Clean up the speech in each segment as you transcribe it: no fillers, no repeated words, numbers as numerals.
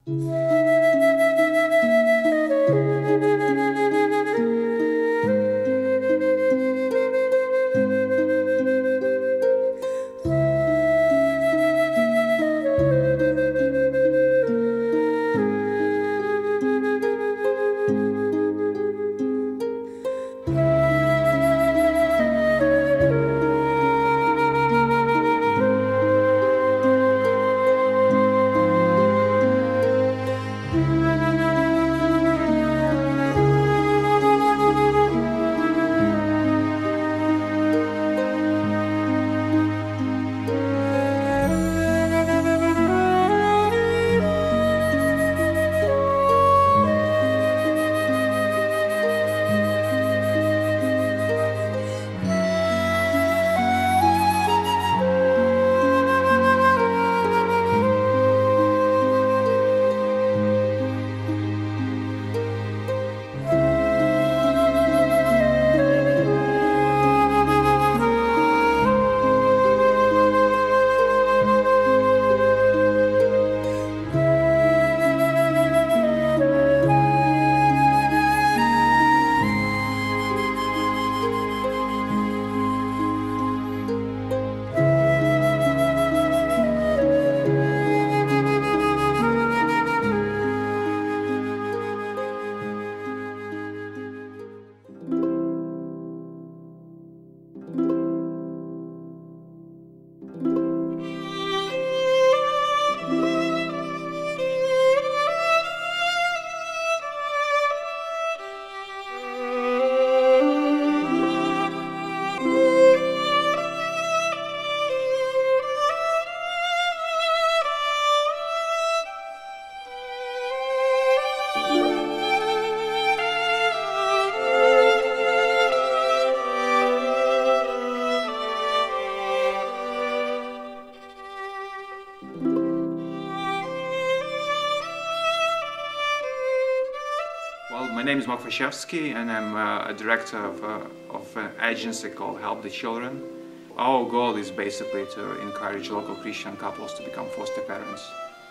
Well, my name is Mark Waszewski and I'm a director of an agency called Help the Children. Our goal is basically to encourage local Christian couples to become foster parents.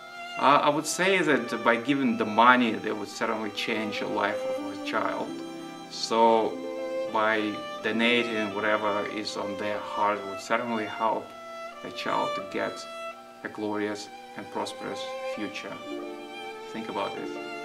I would say that by giving the money, they would certainly change the life of a child. So by donating whatever is on their heart would certainly help a child to get a glorious and prosperous future. Think about it.